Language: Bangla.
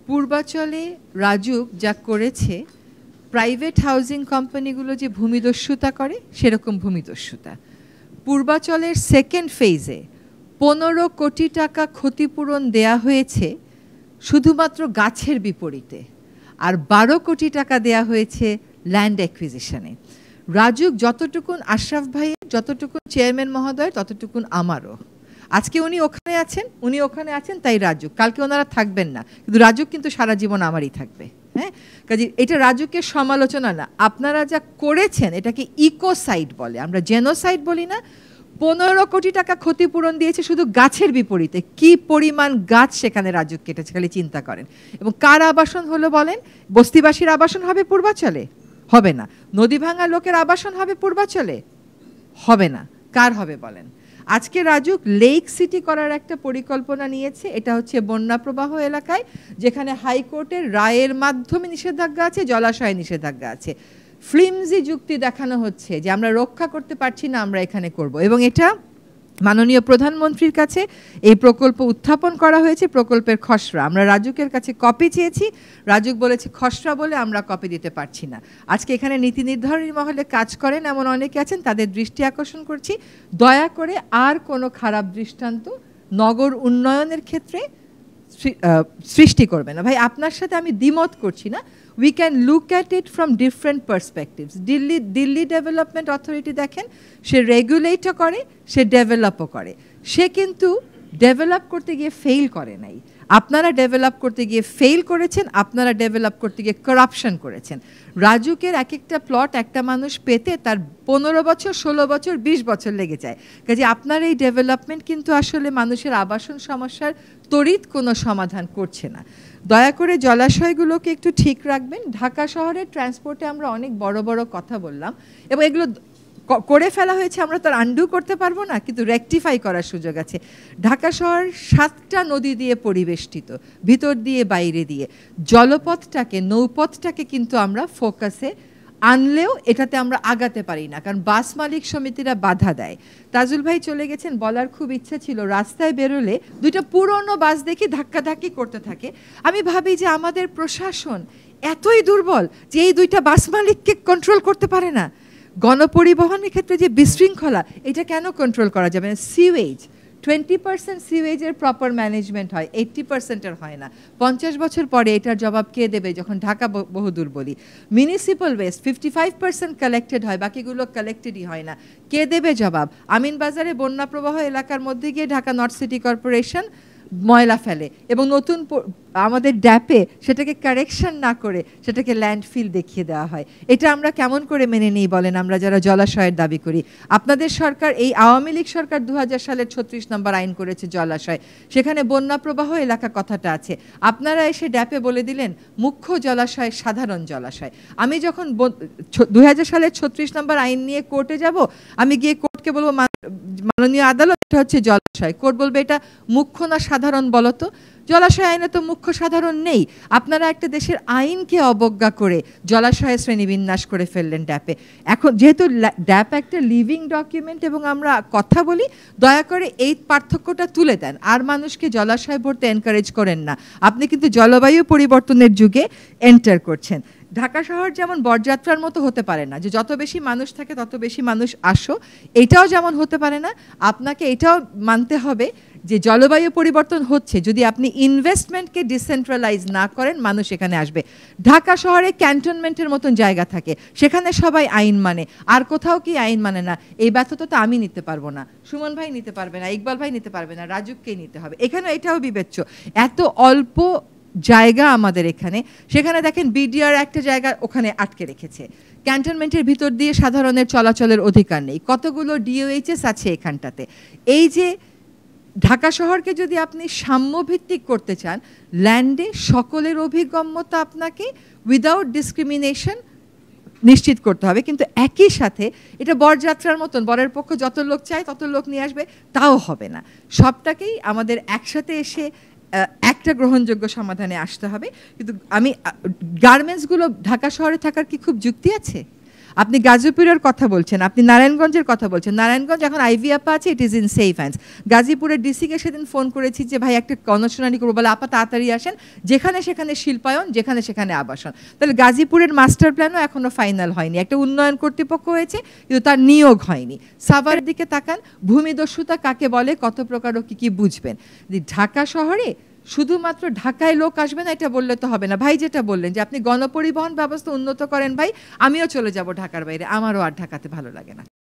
পূর্বাচলে রাজুক যা করেছে, প্রাইভেট হাউজিং কোম্পানিগুলো যে ভূমিদস্যুতা করে সেরকম ভূমিদস্যুতা। পূর্বাচলের সেকেন্ড ফেজে 15 কোটি টাকা ক্ষতিপূরণ দেয়া হয়েছে শুধুমাত্র গাছের বিপরীতে, আর 12 কোটি টাকা দেয়া হয়েছে ল্যান্ড অ্যাকুইজিশনে। রাজুক যতটুকুন আশরাফ ভাইয়ের, যতটুকুন চেয়ারম্যান মহোদয়, ততটুকুন আমারও। আজকে উনি ওখানে আছেন তাই রাজুক, কালকে ওনারা থাকবেন না, কিন্তু রাজুক কিন্তু সারা জীবন আমারই থাকবে। হ্যাঁ, কাজে এটা রাজুকের সমালোচনা না, আপনারা যা করেছেন এটাকে ইকোসাইড বলে, আমরা জেনোসাইড বলি না। 15 কোটি টাকা ক্ষতিপূরণ দিয়েছে শুধু গাছের বিপরীতে। কি পরিমাণ গাছ সেখানে রাজুক কেটেছে, খালি চিন্তা করেন। এবং কার আবাসন হলো বলেন? বস্তিবাসীর আবাসন হবে পূর্বাচলে? হবে না। নদী ভাঙা লোকের আবাসন হবে পূর্বাচলে? হবে না। কার হবে বলেন? আজকে রাজুক লেক সিটি করার একটা পরিকল্পনা নিয়েছে, এটা হচ্ছে বন্যা প্রবাহ এলাকায়, যেখানে হাইকোর্টের রায়ের মাধ্যমে নিষেধাজ্ঞা আছে, জলাশয়ে নিষেধাজ্ঞা আছে। ফ্লিমজি যুক্তি দেখানো হচ্ছে যে আমরা রক্ষা করতে পারছি না, আমরা এখানে করব। এবং এটা মাননীয় প্রধানমন্ত্রীর কাছে এই প্রকল্প উত্থাপন করা হয়েছে, প্রকল্পের খসড়া। আমরা রাজুকের কাছে কপি চেয়েছি, রাজুক বলেছে খসড়া বলে আমরা কপি দিতে পারছি না। আজকে এখানে নীতি নির্ধারণী মহলে কাজ করেন এমন অনেকে আছেন, তাদের দৃষ্টি আকর্ষণ করছি, দয়া করে আর কোনো খারাপ দৃষ্টান্ত নগর উন্নয়নের ক্ষেত্রে সৃষ্টি করবে না। ভাই, আপনার সাথে আমি দ্বিমত করছি না। We can look at it from different perspectives. Delhi development authority দেখেন, সে রেগুলেটও করে, সে ডেভেলপও করে। সে কিন্তু ডেভেলপ করতে গিয়ে ফেইল করে নাই। আপনারা ডেভেলপ করতে গিয়ে ফেইল করেছেন, আপনারা ডেভেলপ করতে গিয়ে করাপশন করেছেন। রাজুকের এক একটা প্লট একটা মানুষ পেতে তার 15 বছর, 16 বছর, 20 বছর লেগে যায়। কাজে আপনার এই ডেভেলপমেন্ট কিন্তু আসলে মানুষের আবাসন সমস্যার তড়িৎ কোনো সমাধান করছে না। দয়া করে জলাশয়গুলোকে একটু ঠিক রাখবেন। ঢাকা শহরের ট্রান্সপোর্টে আমরা অনেক বড় বড় কথা বললাম এবং এগুলো করে ফেলা হয়েছে, আমরা তার আন্ডু করতে পারবো না, কিন্তু রেকটিফাই করার সুযোগ আছে। ঢাকা শহর 7টা নদী দিয়ে পরিবেষ্টিত, ভিতর দিয়ে বাইরে দিয়ে। জলপথটাকে, নৌপথটাকে কিন্তু আমরা ফোকাসে আনলেও এটাতে আমরা আগাতে পারি না, কারণ বাস মালিক সমিতিরা বাধা দেয়। তাজুল ভাই চলে গেছেন, বলার খুব ইচ্ছা ছিল, রাস্তায় বেরোলে 2টা পুরনো বাস দেখি ধাক্কাধাক্কি করতে থাকে। আমি ভাবি যে আমাদের প্রশাসন এতই দুর্বল যে এই 2টা বাস মালিককে কন্ট্রোল করতে পারে না। গণপরিবহনের ক্ষেত্রে যে বিশৃঙ্খলা, এটা কেন কন্ট্রোল করা যাবে না? সিওয়েজ 20% সিওয়েজের প্রপার ম্যানেজমেন্ট হয়, 80%-এর হয় না। 50 বছর পরে এটার জবাব কে দেবে যখন ঢাকা বহুদূর বলি? মিউনিসিপ্যাল ওয়েস্ট 55% কালেক্টেড হয়, বাকিগুলো কালেক্টেডই হয় না। কে দেবে জবাব? আমিনবাজারে বন্যা প্রবাহ এলাকার মধ্যে গিয়ে ঢাকা নর্থ সিটি কর্পোরেশন ময়লা ফেলে এবং নতুন আমাদের ড্যাপে সেটাকে কারেকশন না করে সেটাকে ল্যান্ডফিল দেখিয়ে দেওয়া হয়। এটা আমরা কেমন করে মেনে নিই বলেন, আমরা যারা জলাশয়ের দাবি করি? আপনাদের সরকার, এই আওয়ামী লীগ সরকার 2000 সালের 36 নম্বর আইন করেছে জলাশয়, সেখানে বন্যা প্রবাহ এলাকা কথাটা আছে। আপনারা এসে ড্যাপে বলে দিলেন মুখ্য জলাশয় সাধারণ জলাশয়। আমি যখন 2000 সালের 36 নম্বর আইন নিয়ে কোর্টে যাব, আমি গিয়ে কোর্টকে বলবো মাননীয় আদালত, এটা হচ্ছে জলাশয়। কোর্ট বলবে এটা মুখ্য না সাধারণ বলো তো? জলাশয় আইনে তো মুখ্য সাধারণ নেই। আপনারা একটা দেশের আইনকে অবজ্ঞা করে জলাশয়ের শ্রেণীবিন্যাস করে ফেললেন ড্যাপে। এখন যেহেতু ড্যাপ একটা লিভিং ডকুমেন্ট এবং আমরা কথা বলি, দয়া করে এই পার্থক্যটা তুলে দেন, আর মানুষকে জলাশয় ভরতে এনকারেজ করেন না। আপনি কিন্তু জলবায়ু পরিবর্তনের যুগে এন্টার করছেন। ঢাকা শহর যেমন বরযাত্রার মতো হতে পারে না যে যত বেশি মানুষ থাকে তত বেশি মানুষ আসো, এটাও যেমন হতে পারে না। আপনাকে এটাও মানতে হবে যে জলবায়ু পরিবর্তন হচ্ছে, যদি আপনি ইনভেস্টমেন্টকে ডিসেন্ট্রালাইজ না করেন মানুষ এখানে আসবে। ঢাকা শহরে ক্যান্টনমেন্টের মতন জায়গা থাকে, সেখানে সবাই আইন মানে, আর কোথাও কি আইন মানে না। এই ব্যর্থতা আমি নিতে পারবো না, সুমন ভাই নিতে পারবে না, ইকবাল ভাই নিতে পারবে না, রাজুককেই নিতে হবে। এখানে এটাও বিবেচ্য, এত অল্প জায়গা আমাদের এখানে। সেখানে দেখেন বিডিআর একটা জায়গা ওখানে আটকে রেখেছে, ক্যান্টনমেন্টের ভিতর দিয়ে সাধারণের চলাচলের অধিকার নেই। কতগুলো ডিওএইচএস আছে এখানটাতে। এই যে ঢাকা শহরকে যদি আপনি সাম্যভিত্তিক করতে চান, ল্যান্ডে সকলের অভিগম্যতা আপনাকে উইদাউট ডিসক্রিমিনেশন নিশ্চিত করতে হবে। কিন্তু একই সাথে এটা বরযাত্রার মতন, বরের পক্ষ যত লোক চায় তত লোক নিয়ে আসবে, তাও হবে না। সবটাকেই আমাদের একসাথে এসে একটা গ্রহণযোগ্য সমাধানে আসতে হবে। কিন্তু আমি গার্মেন্টসগুলো ঢাকা শহরে থাকার কি খুব যুক্তি আছে? আপনি গাজীপুরের কথা বলছেন, আপনি নারায়ণগঞ্জের কথা বলছেন। নারায়ণগঞ্জ এখন আইভি আপা আছে, it is in safe hands. গাজীপুরের ডিসিকে সেদিন ফোন করেছি যে ভাই একটা গণশুনানি করবো, বলে আপা তাড়াতাড়ি আসেন, যেখানে সেখানে শিল্পায়ন, যেখানে সেখানে আবাসন। তাহলে গাজীপুরের মাস্টার প্ল্যানও এখনো ফাইনাল হয়নি, একটা উন্নয়ন কর্তৃপক্ষ হয়েছে কিন্তু তার নিয়োগ হয়নি। সাভারের দিকে তাকান, ভূমিদস্যুতা কাকে বলে, কত প্রকার ও কি বুঝবেন। ঢাকা শহরে শুধুমাত্র ঢাকায় লোক আসবে না এটা বললে তো হবে না। ভাই যেটা বললেন যে আপনি গণপরিবহন ব্যবস্থা উন্নত করেন, ভাই আমিও চলে যাব ঢাকার বাইরে, আমারও আর ঢাকাতে ভালো লাগে না।